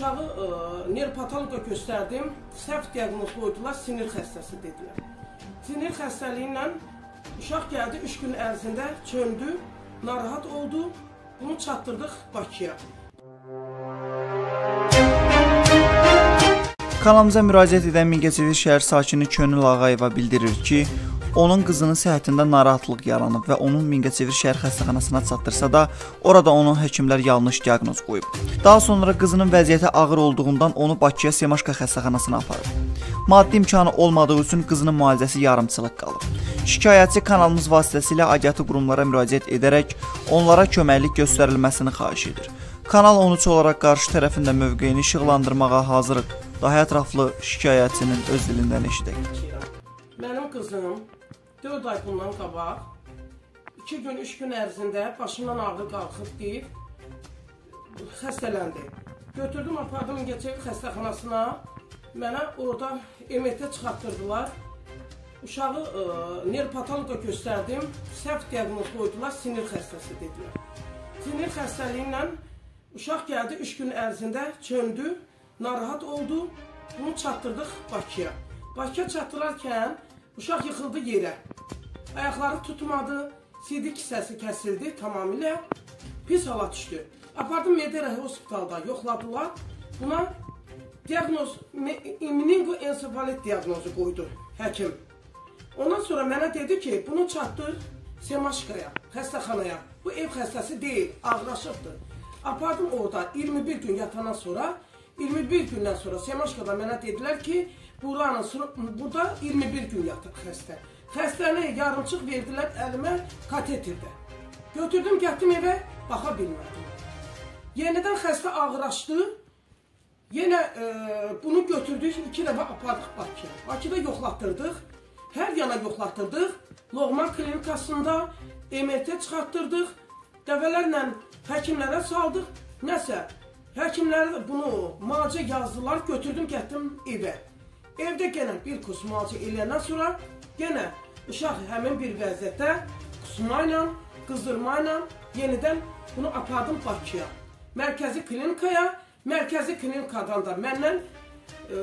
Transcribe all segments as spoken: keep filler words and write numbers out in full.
uşağı e, nerpatoloqa göstərdim, səhv diaqnoz qoydular, sinir xəstəsi dedilər. Sinir xəstəliyi ilə uşaq gəldi, üç gün ərzində çöndü, narahat oldu, bunu çatdırdıq Bakıya. Kanalımıza müraciət edən Mingəçevir şəhər sakini Könül Ağayeva bildirir ki, onun qızının səhhətində narahatlıq yaranıb və onun Mingəçevir şəhər xəstəxanasına çatdırsa da, orada onun həkimlər yanlış diaqnoz qoyub. Daha sonra qızının vəziyyəti ağır olduğundan onu Bakıya Semaşka xəstəxanasına aparıb. Maddi imkanı olmadığı üçün qızının müalicəsi yarımçılıq qalıb. Şikayətçi kanalımız vasitəsilə aidiyyatı qurumlara müraciət edərək onlara köməklik göstərilməsini xahiş edir. Kanal on üç olaraq qarşı tərəfində mövqeyini işıqlandırmağa hazırıq. Daha ətraflı şikayətçinin öz dilindən eşidək. Mənim qızım dörd ay bundan qabaq iki gün, üç gün ərzində başından ağrı qalxıb deyib xəstələndi. Götürdüm, apardım Mingəçevir xəstəxanasına. Mənə orada M R T çıxartdırdılar. Uşağı e, nerpatoloqa göstərdim, səhv diaqnoz qoydular, sinir xəstəsi dedilər. Sinir xəstəliyi ilə uşaq gəldi, üç gün ərzində çöndü, narahat oldu, bunu çatdırdıq Bakıya. Bakıya çatdırarkən uşaq yıxıldı yerə. Ayaqları tutmadı, sidik hissəsi kəsildi tamamilə, pis hala düşdü. Apardım Medera hospitalda yoxladılar, buna diaqnoz, meningoensefalit diaqnozu qoydu həkim. Ondan sonra mənə dedi ki, bunu çatdır Semaşkaya, xəstəxanaya. Bu ev xəstəsi deyil, ağırlaşıbdır. Apardım orada iyirmi bir gün yatandan sonra, iyirmi bir gündən sonra Semaşkada mənə dedilər ki, buranın, burada iyirmi bir gün yatır xəstə. Xəstəni yarımçıq verdilər əlimə kateterdə. Götürdüm, getdim evə, baxa bilmədim. Yenidən xəstə ağırlaşdı. Yenə e, bunu götürdük, iki dəfə apardıq Bakıya. Bakıda yoxlatdırdıq, hər yana yoxlatdırdıq. Loğman klinikasında M R T çıxartdırdıq. Dəvələrlə həkimlərə saldıq. Nəsə, həkimlərə bunu müalicə yazdılar, götürdüm, getdim evə. Evdə yenə bir kurs müalicə eləyəndən sonra yenə uşaq həmin bir vəziyyətdə qusma ilə, qızdırma ilə yenidən bunu apardım Bakıya. Mərkəzi klinikaya, mərkəzi klinikadan da məndən e,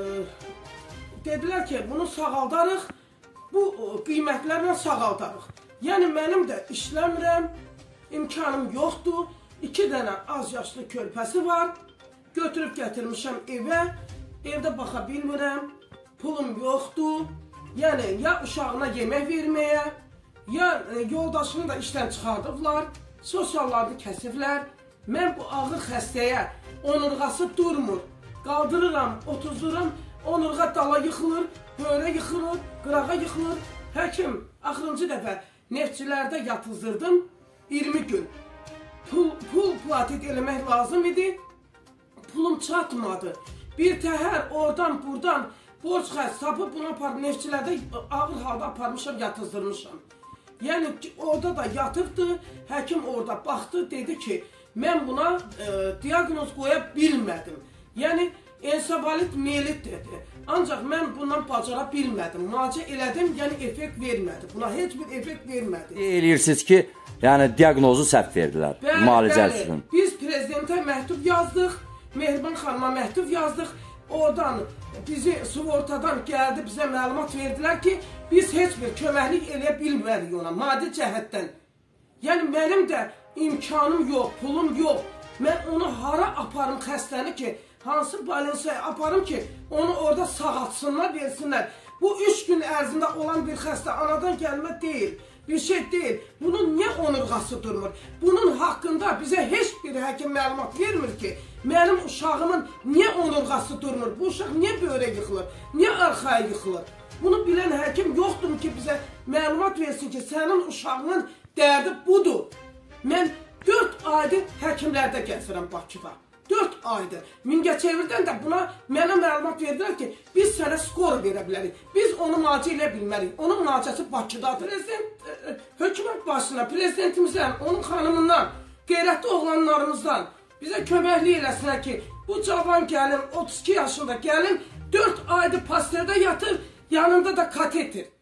dedilər ki, bunu sağaldarıq, bu qiymətlərlə sağaldarıq. Yəni mənim də işləmirəm, imkanım yoxdur, iki dənə az yaşlı körpəsi var, götürüb gətirmişəm evə, evdə baxa bilmirəm, pulum yoxdur. Yəni, ya uşağına yemək verməyə, ya yoldaşını da işdən çıxardıblar, sosiallarını kəsiblər. Mən bu ağır xəstəyə onurğası durmur, qaldırıram, otuzduram, onurğa dala yıxılır, böyrə yıxılır, qırağa yıxılır. Həkim, axırıncı dəfə neftçilərdə yatızdırdım, iyirmi gün. Pul, pul platit eləmək lazım idi, pulum çatmadı. Bir təhər oradan, buradan, borc xəst tapıb bunu aparıb neftçilərdə ağır halda aparmışam, yatızdırmışam. Yəni orada da yatıbdı, həkim orada baxdı, dedi ki, mən buna e, diaqnoz qoya bilmədim. Yəni ensefalit mielit dedi. Ancaq mən bundan bacara bilmədim. Müalicə elədim, yəni effekt vermədi. Buna heç bir effekt vermədi. Eləyirsiniz ki, yəni diaqnozu səhv verdilər müalicə üçün. Biz prezidentə məktub yazdıq, Mehriban xanıma məktub yazdıq. Oradan bizi sığortadan gəldi, bizə məlumat verdilər ki, biz heç bir köməklik eləyə bilmərik ona, maddi cəhətdən. Yəni mənim də imkanım yox, pulum yox. Mən onu hara aparım xəstəni ki, hansı balinsaya aparım ki, onu orada sağaltsınlar, versinlər. Bu üç gün ərzində olan bir xəstə anadan gəlmə deyil, bir şey deyil. Bunun niyə onurğası durmur? Bunun haqqında bizə heç bir həkim məlumat vermir ki, mənim uşağımın niyə onurğası durmur? Bu uşaq niyə böyrə yıxılır? Niyə arxaya yıxılır? Bunu bilən həkim yoxdur ki, bizə məlumat versin ki, sənin uşağının dərdi budur. Mən dörd aydır həkimlərdə gəzirəm Bakıda. dörd aydır. Mingəçevirdən də buna mənə məlumat verdilər ki, biz sənə skor verə bilərik. Biz onu müalicə elə bilmərik. Onun müalicəsi Bakıdadır. Prezident, e, hökumət başına, prezidentimizdən, onun xanımından, qeyrətli oğlanlarımızdan bizə köməklik eləsinlər ki, bu cavan gəlin, otuz iki yaşında gəlin, dörd aydır pasterdə yatır, yanında da kateter.